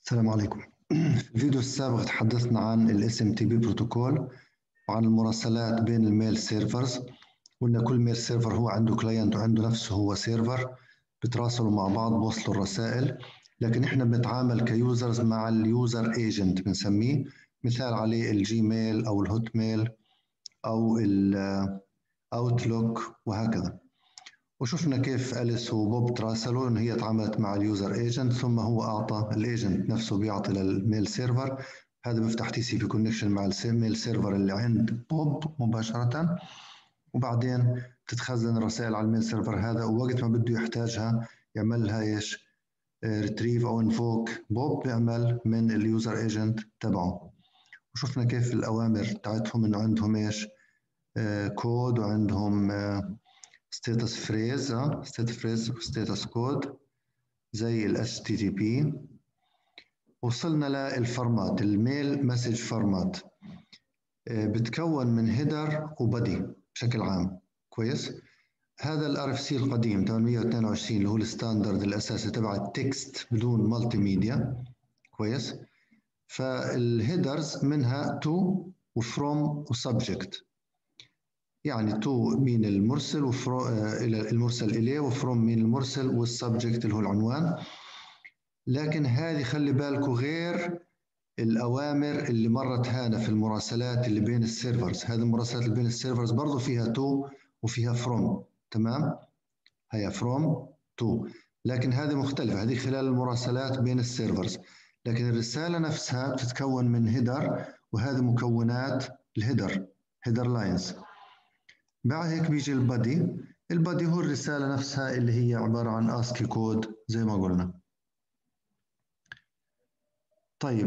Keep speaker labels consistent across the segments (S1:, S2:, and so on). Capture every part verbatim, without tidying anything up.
S1: السلام عليكم. في الفيديو السابق تحدثنا عن ال إس إم تي بي بروتوكول وعن المراسلات بين الميل سيرفرز. قلنا كل ميل سيرفر هو عنده كلاينت وعنده نفسه هو سيرفر بتراسلوا مع بعض بوصلوا الرسائل، لكن احنا بنتعامل كيوزرز مع اليوزر ايجنت بنسميه، مثال عليه الجيميل او الهوت ميل او الاوتلوك وهكذا. وشفنا كيف أليس وبوب تراسلوا إن هي تعاملت مع اليوزر ايجنت، ثم هو أعطى الايجنت نفسه بيعطي للميل سيرفر، هذا بيفتح تي سي بي كونكشن مع الميل سيرفر اللي عند بوب مباشرة، وبعدين تتخزن الرسائل على الميل سيرفر هذا، ووقت ما بده يحتاجها يعملها ايش؟ ريتريف او انفوك بوب بيعمل من اليوزر ايجنت تبعه. وشفنا كيف الأوامر تاعتهم إنه عندهم ايش؟ آه كود، وعندهم آه ستاتس فريز اه ستاتس فريز وستاتس كود زي ال إتش تي تي بي. وصلنا للفورمات، الميل مسج فورمات بتكون من هيدر وبادي بشكل عام. كويس. هذا الار اف سي القديم ثمانمئة واثنين وعشرين اللي هو الستاندرد الاساسي تبع التكست بدون مالتي ميديا. كويس. فالهيدرز منها تو وفروم وسبجكت، يعني تو مين المرسل وفرو الى المرسل اليه، وفروم مين المرسل، والسبجكت اللي هو العنوان. لكن هذه خلي بالكم غير الأوامر اللي مرت هانا في المراسلات اللي بين السيرفرز. هذه المراسلات اللي بين السيرفرز برضو فيها تو وفيها فروم، تمام؟ هي فروم تو، لكن هذه مختلفة، هذه خلال المراسلات بين السيرفرز. لكن الرسالة نفسها بتتكون من هيدر، وهذه مكونات الهيدر، هيدر لاينز. بعد هيك بيجي البادي. البادي هو الرسالة نفسها اللي هي عبارة عن اسكي كود زي ما قلنا. طيب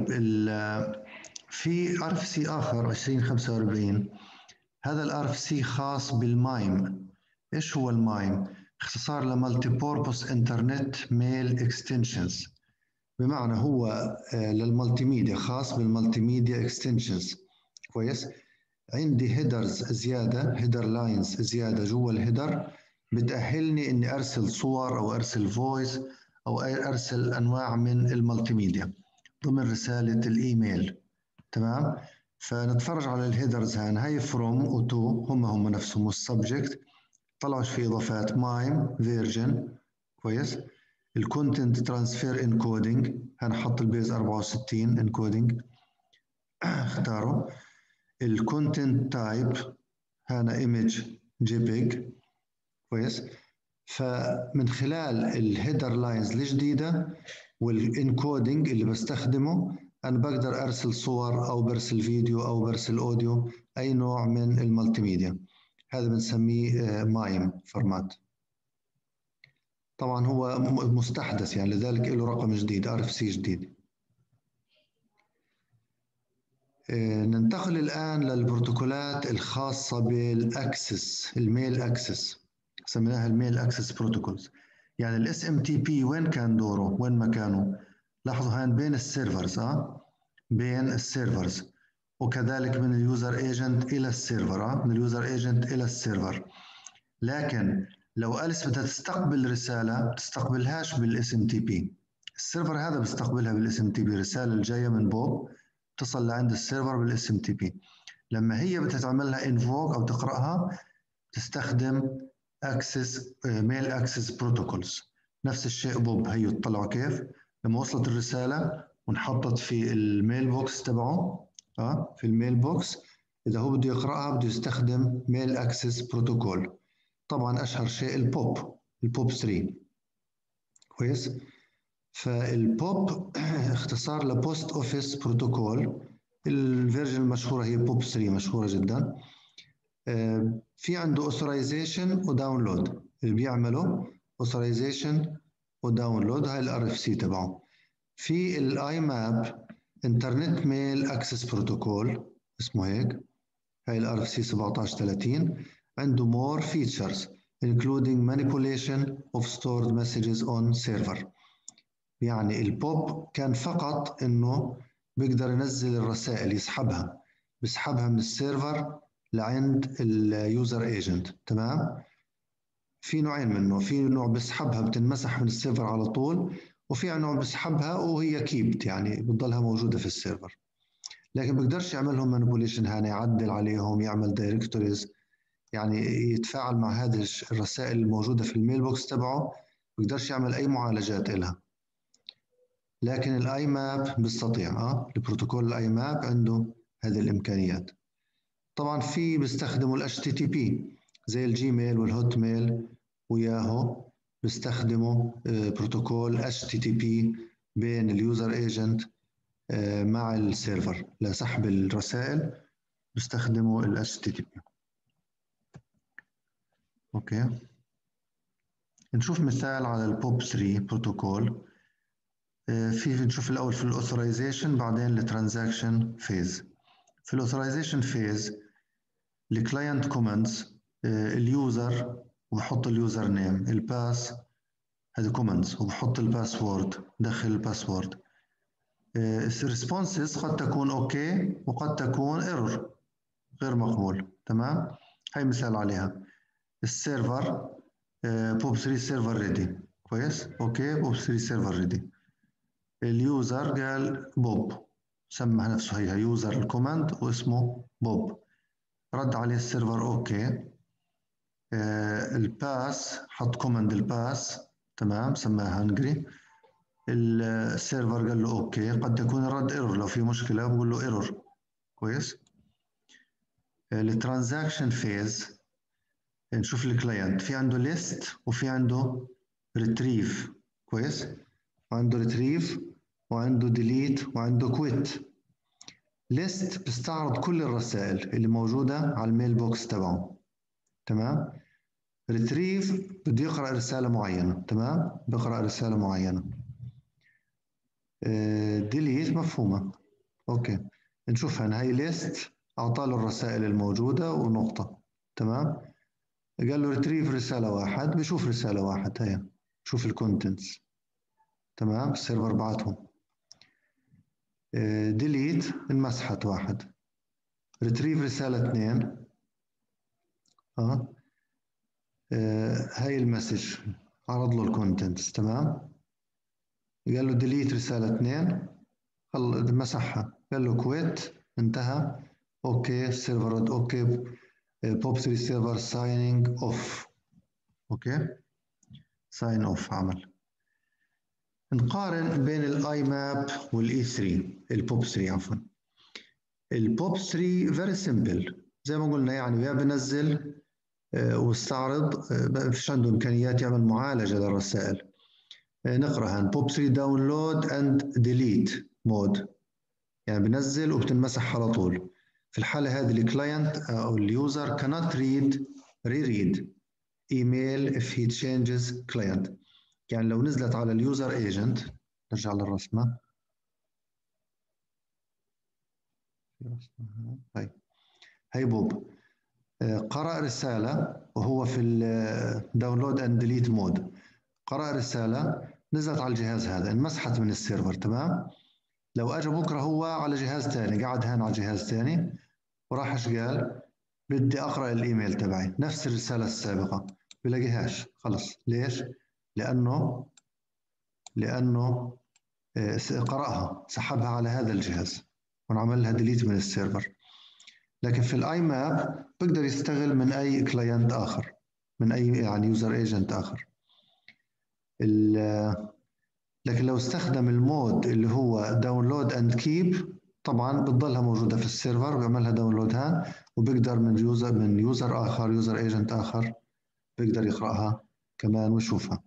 S1: في ار اف سي اخر عشرين خمسة وأربعين، هذا الار اف سي خاص بالمايم. ايش هو المايم؟ اختصار لمالتي بوربوس انترنت ميل اكستنشنز، بمعنى هو آه، للمالتي ميديا، خاص بالمالتي ميديا اكستنشنز. كويس. عندي هيدرز زياده، هيدر لاينز زياده جوا الهيدر، بتأهلني اني ارسل صور او ارسل فويس او ارسل انواع من المالتي ميديا ضمن رساله الايميل. تمام. فنتفرج على الهيدرز هان، هاي فروم وتو هم هم نفسهم، والسبجكت طلعوا في اضافات مايم فيرجن. كويس. الكونتنت ترانسفير انكودينج هنحط البيز أربعة وستين انكودينج اختاره. الكونتنت تايب هنا ايمج جي بيج. كويس. فمن خلال الهيدر لاينز الجديده والانكودينج اللي بستخدمه، انا بقدر ارسل صور او برسل فيديو او برسل اوديو، اي نوع من المالتي ميديا. هذا بنسميه مايم فورمات. طبعا هو مستحدث يعني، لذلك له رقم جديد، ار اف سي جديد. ننتقل الآن للبروتوكولات الخاصة بالأكسس، الميل أكسس، سميناها الميل أكسس بروتوكولز. يعني الاس ام تي بي وين كان دوره؟ وين مكانه؟ لاحظوا هان بين السيرفرز، اه بين السيرفرز، وكذلك من اليوزر ايجنت الى السيرفر، اه من اليوزر ايجنت الى السيرفر. لكن لو أليس بدها تستقبل رسالة بتستقبلهاش بالاس ام تي بي، السيرفر هذا بيستقبلها بالاس ام تي بي، الرسالة الجاية من بوب تصل لعند السيرفر بالاس ام تي بي. لما هي بدها تعمل لها انفوك او تقراها تستخدم اكسس ميل اكسس بروتوكولز. نفس الشيء بوب، هي تطلعوا كيف لما وصلت الرسالة وانحطت في الميل بوكس تبعه، اه في الميل بوكس، اذا هو بده يقراها بده يستخدم ميل اكسس بروتوكول. طبعا اشهر شيء البوب، البوب ثلاثة. كويس. فالبوب اختصار لبوست اوفيس بروتوكول. الفيرجن المشهوره هي بوب ثلاثة، مشهوره جدا. في عنده اوثرايزيشن وداونلود، اللي بيعمله اوثرايزيشن وداونلود، هاي الار اف سي تبعه. في الاي ماب انترنت ميل اكسس بروتوكول اسمه هيك، هاي الار اف سي سبعطعش ثلاثين، عنده more features including manipulation of stored messages on server. يعني البوب كان فقط انه بيقدر ينزل الرسائل، يسحبها، بيسحبها من السيرفر لعند اليوزر ايجنت. تمام. في نوعين منه، في نوع بسحبها بتنمسح من السيرفر على طول، وفي نوع بسحبها وهي كيبت يعني بتضلها موجودة في السيرفر، لكن بقدرش يعملهم مانيبوليشن هنا، يعدل عليهم، يعمل دايركتوريز، يعني يتفاعل مع هذه الرسائل الموجودة في الميل بوكس تبعه، بقدرش يعمل أي معالجات إلها. لكن الاي ماب بيستطيع، اه البروتوكول الاي ماب عنده هذه الامكانيات. طبعا في بيستخدموا الاتش تي تي بي زي الجيميل والهوت ميل وياهو، بيستخدموا آه بروتوكول اتش تي تي بي بين اليوزر ايجنت آه مع السيرفر لسحب الرسائل، بيستخدموا الاتش تي تي بي. اوكي، نشوف مثال على البوب ثري بروتوكول. في نشوف الاول في الاوثرايزيشن، بعدين الترانزاكشن فيز. في الاوثرايزيشن فيز الكلاينت كوماندز، اليوزر وبحط اليوزر نيم، الباس هذه كوماندز وبحط الباسورد، دخل الباسورد. الريسبونسز قد تكون اوكي وقد تكون ايرور غير مقبول. تمام، هاي مثال عليها. السيرفر بوب ثري سيرفر ريدي، كويس، اوكي بوب ثري سيرفر ريدي. اليوزر قال بوب، سمى نفسه هي يوزر الكوماند واسمه بوب، رد عليه السيرفر اوكي. آه الباس حط كوماند الباس، تمام، سماها هنجري. السيرفر قال له اوكي، قد يكون الرد ايرور، لو في مشكله بقول له ايرور، كويس. آه الترانزاكشن فيز نشوف الكلاينت في عنده ليست وفي عنده ريتريف، كويس، وعنده ريتريف وعنده ديليت وعنده كويت. ليست بيستعرض كل الرسائل اللي موجودة على الميل بوكس تبعه، تمام. ريتريف بده يقرأ رسالة معينة، تمام، بيقرأ رسالة معينة. ديليت مفهومة، اوكي. نشوف هنا هي ليست، أعطى له الرسائل الموجودة ونقطة، تمام. قال له ريتريف رسالة واحد، بشوف رسالة واحد هي، شوف الكونتنتس، تمام، السيرفر بعتهم. ديليت انمسحت واحد. ريتريف رسالة اثنين، اه آه هاي المسج، عرض له الكونتنتس، تمام. قال له ديليت رسالة اثنين، مسحها. قال له كويت، انتهى. اوكي السيرفر رد اوكي، بوب ثري سيرفر سايننج اوف، اوكي ساين اوف عمل. نقارن بين الاي ماب والاي ثري، البوب ثري عفوا. البوب ثري فيري سمبل زي ما قلنا، يعني يا بنزل واستعرض، ما فيش عنده امكانيات يعمل معالجه للرسائل. نقرا هان بوب ثري داونلود اند ديليت مود، يعني بنزل وبتنمسح على طول. في الحاله هذه الكلاينت او اليوزر cannot read reread email if he changes client. يعني لو نزلت على اليوزر ايجنت، نرجع للرسمه هاي هاي بوب قرأ رسالة وهو في الداونلود اند ديليت مود، قرأ رسالة نزلت على الجهاز هذا، انمسحت من السيرفر، تمام. لو اجى بكره هو على جهاز ثاني، قعد هان على جهاز ثاني وراح ايش قال؟ بدي اقرا الايميل تبعي، نفس الرساله السابقه، بلاقيهاش، خلص. ليش؟ لانه لانه قراها، سحبها على هذا الجهاز وانعمل لها ديليت من السيرفر. لكن في الاي ماب بقدر يستغل من اي كلاينت اخر، من اي يعني يوزر ايجنت اخر. لكن لو استخدم المود اللي هو داونلود اند كيب، طبعا بتضلها موجوده في السيرفر، بيعملها داونلود هان، وبيقدر من يوزر من يوزر اخر، يوزر ايجنت اخر، بيقدر يقراها كمان ويشوفها،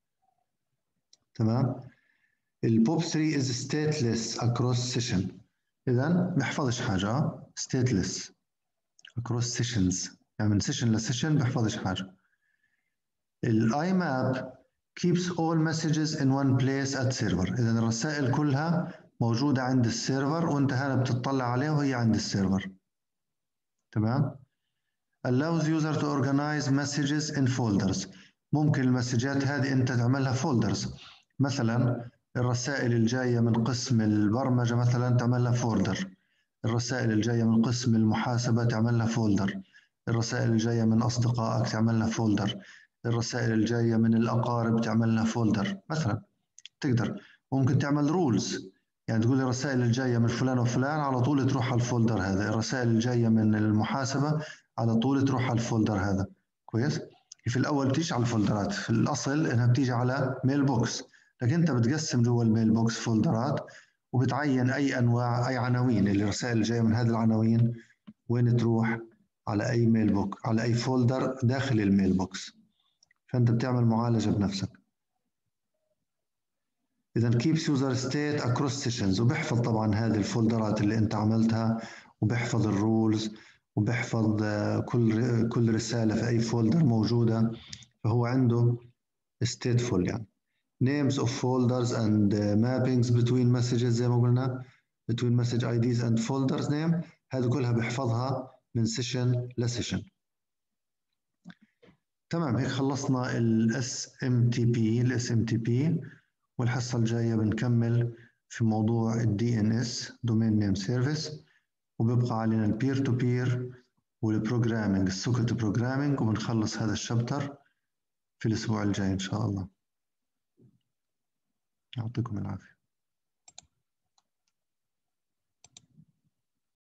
S1: تمام. البوب ثري is stateless across session، اذا ما بيحفظش حاجه، stateless across sessions، يعني من سيشن لسيشن بيحفظش حاجه. الاي ماب keeps all messages in one place at server، اذا الرسائل كلها موجوده عند السيرفر وانت هنا بتطلع عليها وهي عند السيرفر، تمام. allows user to organize messages in folders، ممكن المسجات هذه انت تعملها folders. مثلا الرسائل الجايه من قسم البرمجه مثلا تعملها فولدر، الرسائل الجايه من قسم المحاسبه تعملها فولدر، الرسائل الجايه من اصدقائك تعملها فولدر. الرسائل الجاية من الأقارب تعمل لها فولدر مثلا، تقدر. ممكن تعمل رولز، يعني تقول الرسائل الجاية من فلان وفلان على طول تروح على الفولدر هذا، الرسائل الجاية من المحاسبة على طول تروح على الفولدر هذا. كويس؟ في الأول بتيجي على الفولدرات، في الأصل إنها بتيجي على ميل بوكس، لكن أنت بتقسم جوا الميل بوكس فولدرات، وبتعين أي أنواع أي عناوين، اللي الرسائل الجاية من هذه العناوين وين تروح على أي ميل بوك، على أي فولدر داخل الميل بوكس. فأنت بتعمل معالجة بنفسك. إذا keeps user state across sessions، وبيحفظ طبعا هذه الفولدرات اللي أنت عملتها، وبيحفظ الرولز، وبيحفظ كل كل رسالة في أي فولدر موجودة، فهو عنده stateful يعني. names of folders and mappings between messages زي ما قلنا، between message آي ديز and folders name، هذه كلها بيحفظها من سيشن لسيشن. تمام، هيك خلصنا ال إس إم تي بي ال إس إم تي بي، والحصة الجاية بنكمل في موضوع ال دي إن إس Domain Name Service، وبيبقى علينا البير تو بير والبروجرامينج السوكت بروجرامينج، وبنخلص هذا الشابتر في الأسبوع الجاي إن شاء الله. يعطيكم العافية.